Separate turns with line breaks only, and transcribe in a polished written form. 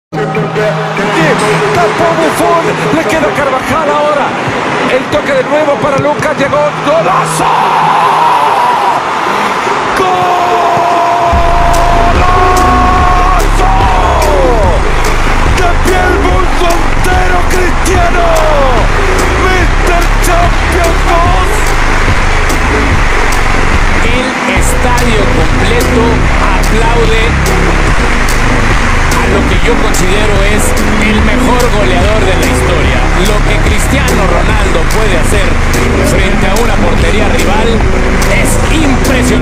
Tapó Buffon, le queda Carvajal ahora. El toque de nuevo para Lucas, llegó, ¡golazo! ¡Golazo! De pie el mundo entero, Cristiano. Mr. Champions 2.
El estadio completo aplaude a lo que yo considero es el mejor goleador de la historia. Lo que Cristiano Ronaldo puede hacer frente a una portería rival es impresionante.